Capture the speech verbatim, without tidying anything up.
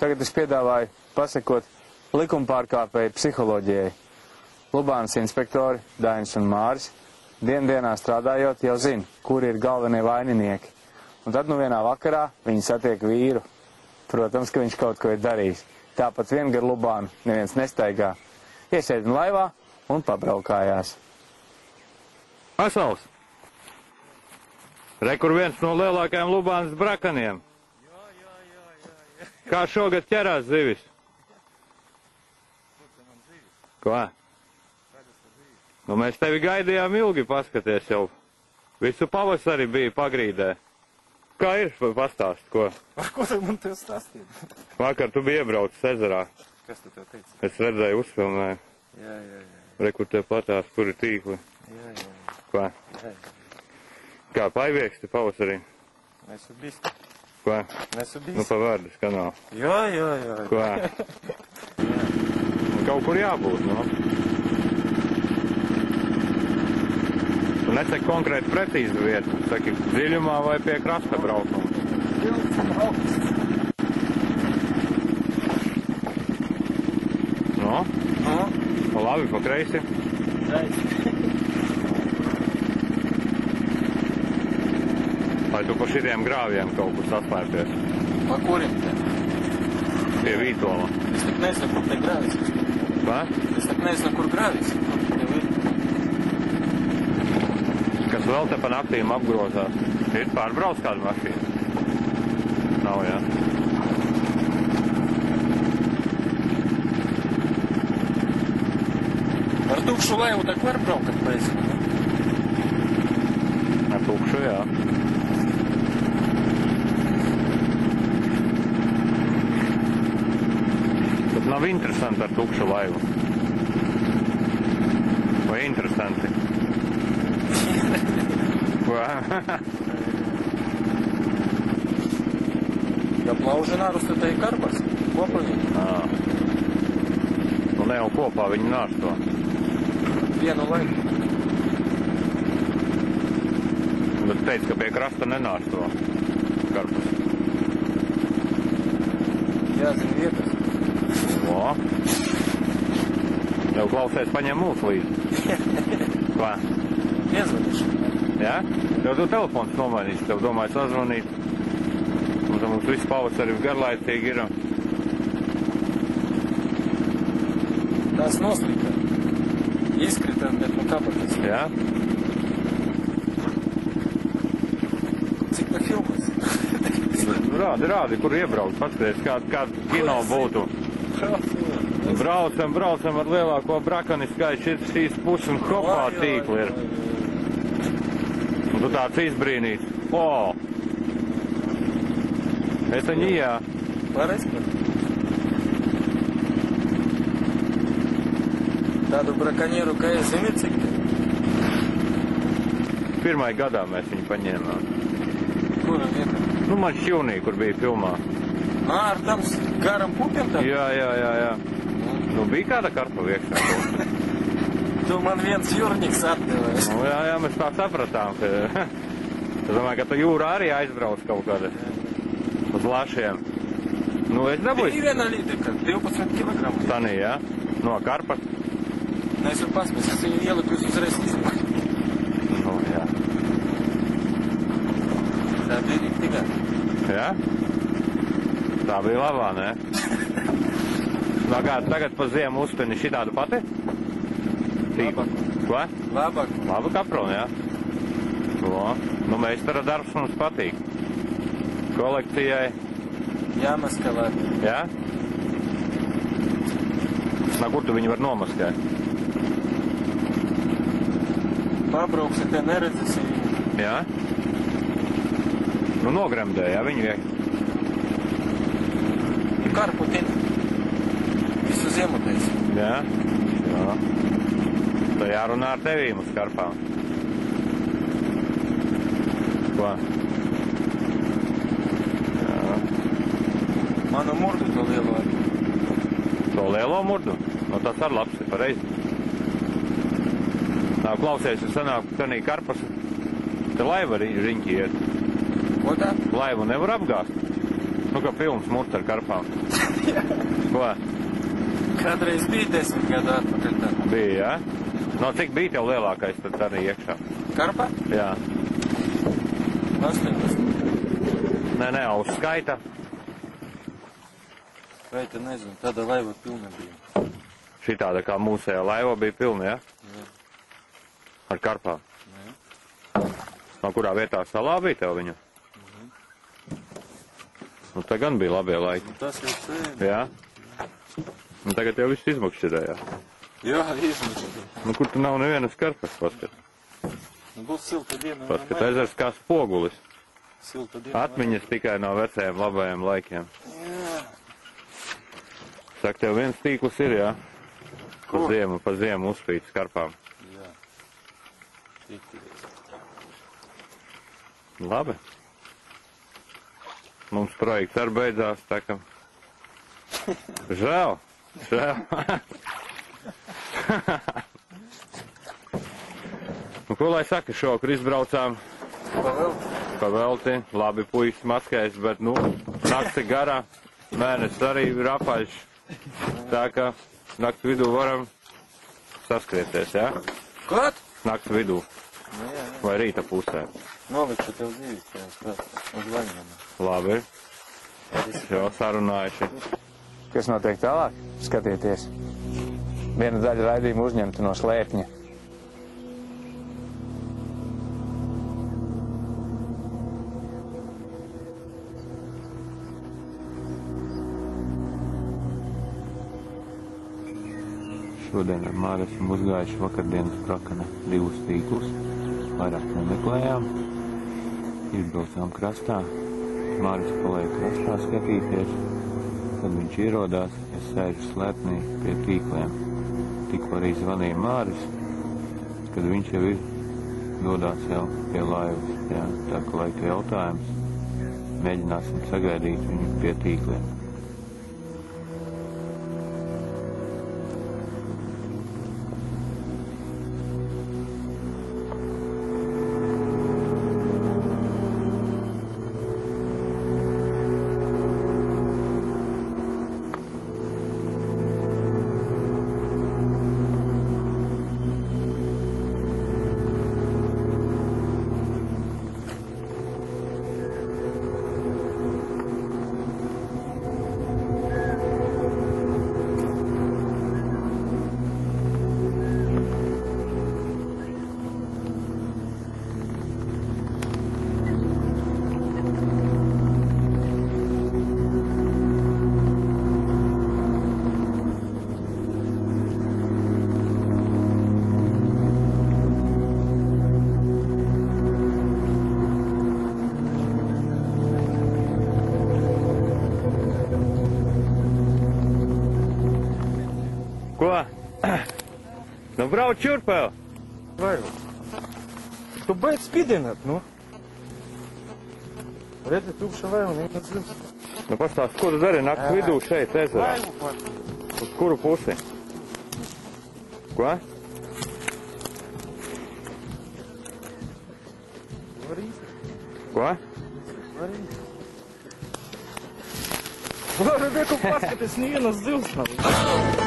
tagad es piedāvāju pasakot likumpārkāpēju psiholoģijai. Lubānas inspektori Dainis un Māris dien dienā strādājot jau zina, kuri ir galvenie vaininieki. Un tad nu vienā vakarā viņi satiek vīru. Protams, ka viņš kaut ko ir darījis. Tāpat vien gar Lubānu neviens nestaigā. Iesēdina laivā un pabraukājās. Pasaules! Re, kur viens no lielākajiem Lubānas brakaniem. Jā, jā, jā, jā, jā. Kā šogad ķerās zivis? Kur te man zivis? Ko? Kādas te zivis? Nu, mēs tevi gaidījām ilgi, paskaties jau. Visu pavasari bija pagrīdē. Kā ir, pastāst, ko? Ar ko tu man tev stāstīt? Vakar tu biji iebraucis ezerā. Kas tu tev teici? Es redzēju, uzfilmēju. Jā, jā, jā. Re, kur tev platās, kur ir tīkli. Jā, jā, jā. Ko? jā, jā. Kā paivieksti pavasarī? Nesu bisti. Ko? Nesu bisti. Nu, pa vārdas kanālu. Jā, jā, jā. Ko? Kaut kur jābūt, no? Tu nesaki konkrēti precīzi vietu. Saki, dziļumā vai pie krasta braukuma. No? No? Labi, pa kreisi. Vai tu pa šitiem grāviem kaut kur saslēpies? Pa kurim te? Pie Vītola. Es tak nezinu, kur te grāvis. Va? Es tak nezinu, kur grāvis. Kur tev ir? Kas vēl te pa naktīm apgrozās? Ir pārbrauc kādu mašīnu? Nav, jā. Ar tukšu laivu tak var braukt pēc. Ar tukšu, jā. Tad nav interesanti ar tukšu laivu. Vai interesanti? Ko? Ja plauženārus te te ir karpas. Kopā viņi. Ā. Nu ne jau kopā viņi nārsto. Vienu laivu. Bet teica, ka pie krasta nenārsto karpus. Jāzina vietas. O. Jau klausies, paņem mūsu līdzi. Ko? Iezvanīšu. Jā? Jau tu telefons nomainīsi, tev domāju sazvanīt. Un tad mums viss pavasari garlaicīgi ir. Tās noslīka. Izkrita, bet nu kāpēc? Jā? Cik pa filmas? Rādi, rādi, kur iebrauc, paskaties, kāda kād kino būtu. Braucam, braucam ar lielāko brakani skaitu, šis šīs puses un hopā tīkli ir. Un tu tāds izbrīnīts. O! Es viņu jā. Pareiz, par. Tādu brakanieru, kā es zinu, cik te? Pirmai gadā mēs viņu paņēmām. Kura vieta? Nu, man šķivnī, kur bija filmā. Ā, ar tam garam pupiem tam? Jā, jā, jā, jā. Nu, bija kāda karpa viekšā. Tu man viens jūrniks atdevēs. Nu, jā, jā, mēs tā sapratām, ka... Es domāju, ka tu jūrā arī aizbrauc kaut kāda uz lašiem. Nu, es dabūju... Bija viena līdeka, divpadsmit kilogramu. Tanī, jā? No karpas? Nesu pasmies, es viņu ieliku uzreiz izdevu. Nu, jā. Tā bija rīktīgā. Jā? Tā bija labā, ne? No kā, tagad pa ziemu uzpini šitādu pati? Labāk. Ko? Labāk. Labu kapronu, jā? O, nu meistara darbs mums patīk. Kolekcijai. Jāmaskalē. Jā? Na, kur tu viņu var nomaskēt? Pabrauksi, te neredzēsi viņu. Jā? Nu, nogremdē, jā, viņu iek. Karpu tina. Visu ziemu taisi. Jā? Jā. Tā jārunā ar tevīm uz karpām. Ko? Jā. Manu murdu to lielo arī. To lielo murdu? Nu, tas ar labs ir pareizi. Tā, klausies, es sanāku, ka tanī karpas, te laiva riņķi iet. Ko tā? Laivu nevar apgāst. Nu, kā pilns murts ar karpām. Ko? Kādreiz bija desmit gadu atpakaļ tā. Bija, jā? Ja? No cik bija tev lielākais tad arī iekšā? Karpa? Jā. astoņdesmit. Nē, nē, uz skaita. Vai te nezinu, tāda laiva pilna bija. Šitāda kā mūsējā laiva bija pilna, jā? Ja? Jā. Ar karpām. Jā. No kurā vietā salā bija tev viņu? Mhm. Nu, te gan bija labie laiki. Nu, tas jau cēni. Jā? Un tagad jau viss izmakšķirējā. Jā, izmakšķirējā. Nu, kur tu nav nevienas karpas, paskat? Nu, būs silta diena. Paskat, ezers kā spogulis. Silta diena. Atmiņas tikai no vecajiem labajiem laikiem. Jā. Saka, tev viens tīkls ir, jā? Pa ziemu, pa ziemu uzspīts karpām. Jā. Tikties. Labi. Mums projekts arī beidzās, tā ka... Žēl, žēl. Nu, ko lai saka, šokar izbraucām Pavelti. pa velti, labi puikas maskēs, bet, nu, nakti garā, mēnesis arī ir apaļš, tā ka nakti vidū varam saskrieties, jā? Klāt? Nakti vidū, Nu, jā, jā. vai rīta pusē. Nolikšu tev dzīves, jā, prāt, uz vaļņiem. Labi, jau sarunājuši. Kas notiek tālāk? Skatieties. Viena daļa raidījuma uzņemta no slēpņa. Šodien ar Māri esam uzgājuši vakardienas prakana divus tīklus. Vairāk nemeklējām. Izbraucām krastā. Māris paliek krastā skatīties. Kad viņš ierodās, es sēžu slēpnī pie tīkliem. Tikko arī zvanīja Māris, kad viņš jau ir dodās jau pie laivas. Jā, tā kā laika jautājums, mēģināsim sagaidīt viņu pie tīkliem. Ko? Nu, brauc šurp vēl. Vai? Tu beidz spīdināt, nu? Redzi, tukša vai un vienas zils. Nu, pastāst, ko tu dari nakts vidū šeit, ezerā? Laivu pat. Uz kuru pusi? Ko? Varīs. Ko? Varīs. Varu, reku paskaties, nevienas zils nav.